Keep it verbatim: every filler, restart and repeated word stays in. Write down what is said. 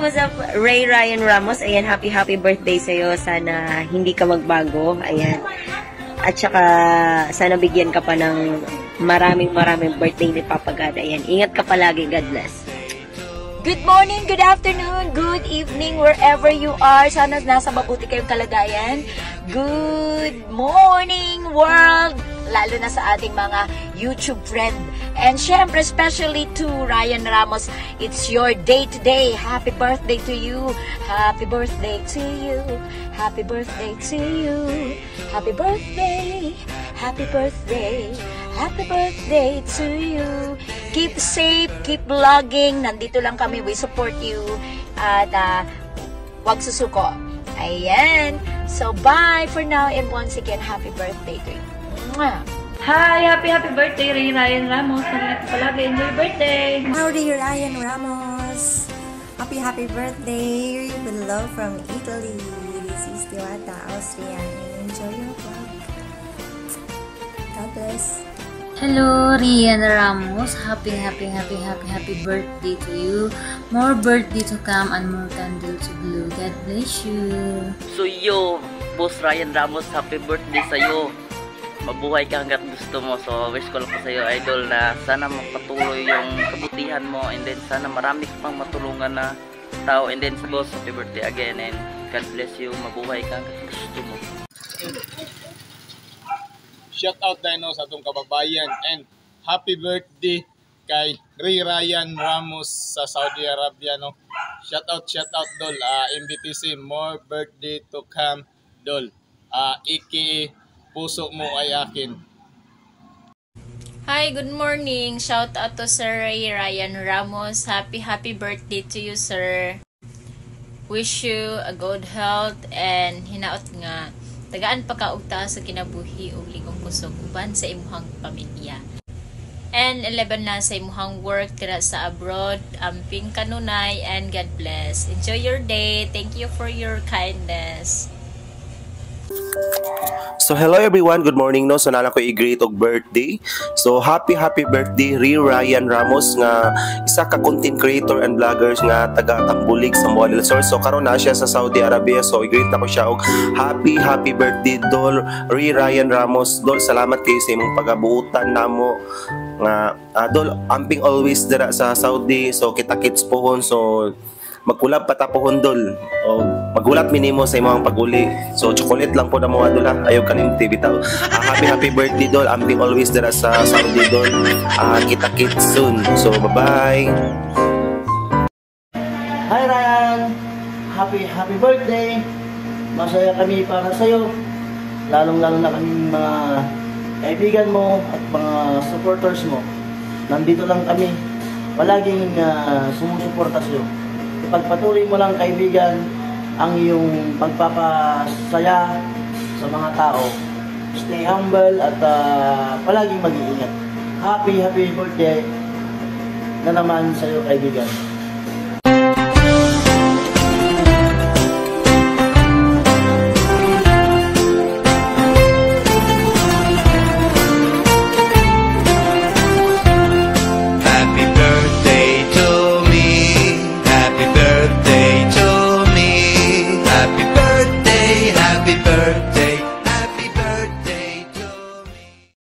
what's up? Ray Ryan Ramos. Ayan, happy, happy birthday sa'yo. Sana hindi ka magbago. Ayan. At saka, sana bigyan ka pa ng maraming maraming birthday ni Papa God. Ayan, ingat ka palagi. God bless. Good morning, good afternoon, good evening, wherever you are. Sana nasa mabuti kayong kalagayan. Good morning, world! Lalo na sa ating mga YouTube friend. And syempre, especially to Ryan Ramos, it's your day today. Happy birthday to you. Happy birthday to you. Happy birthday to you. Happy birthday. Happy birthday. Happy birthday to you. Keep safe, keep vlogging. Nandito lang kami. We support you. At uh, wag susuko. Ayan. So, bye for now. And once again, happy birthday to you. Mwah. Hi! Happy, happy birthday, Ray Ryan Ramos. Nalingat ka palagi. Enjoy birthday! Howdy, Ryan Ramos. Happy, happy birthday. With love from Italy. This is Diwata, Austria. Enjoy your vlog. God bless. Hello, Rian Ramos. Happy, happy, happy, happy, happy birthday to you. More birthday to come and more candle to blow. God bless you. So yo, Boss Ryan Ramos, happy birthday sa'yo. Mabuhay ka hanggat gusto mo. So wish ko lang po sa'yo, idol, na sana magpatuloy yung kabutihan mo, and then sana marami ka pang matulungan na tao. And then sa boss, happy birthday again, and God bless you. Mabuhay ka hanggat gusto mo. Shout out tayo no, sa atong kababayan, and happy birthday kay Ray Ryan Ramos sa Saudi Arabia, no. Shout out, shout out dol. uh, M B T C, more birthday to come dol. uh, Iki puso mo ay akin. Hi, good morning. Shout out to Sir Ray Ryan Ramos. Happy, happy birthday to you, sir. Wish you a good health and hinaot nga tagaan pa ka og taas sa kinabuhi ug ligong kusog uban sa imuhang pamilya. And eleven na sa imuhang work tira sa abroad. Amping kanunay and God bless. Enjoy your day. Thank you for your kindness. So hello everyone, good morning no. So nala ko i-greet og birthday. So happy happy birthday Ray Ryan Ramos, nga isa ka content creator and vloggers nga taga Tambulig sa Moa del Sur. So karon na siya sa Saudi Arabia. So i-greet ako siya og happy happy birthday dol Ray Ryan Ramos. Dol, salamat kayo sa imong pagabuutan namo nga uh, dol, amping always dira sa Saudi. So kita-kits pohon. So magkulab patapohon dol. O magulat minimo sa imong paguli. So chocolate lang po na mo adol ha. Ayaw kalimti bitaw. Uh, happy happy birthday dol. Amping always dira sa Saudi dol. Uh, kita kits soon. So bye bye. Hi Ryan. Happy happy birthday. Masaya kami para sa iyo. Lalong lalo na kaming mga kaibigan mo at mga supporters mo. Nandito lang kami. Palaging uh, sumusuporta sa iyo. Ipagpatuloy mo lang, kaibigan, ang iyong pagpapasaya sa mga tao. Stay humble at uh, palaging mag-iingat. Happy, happy birthday na naman sa iyo, kaibigan.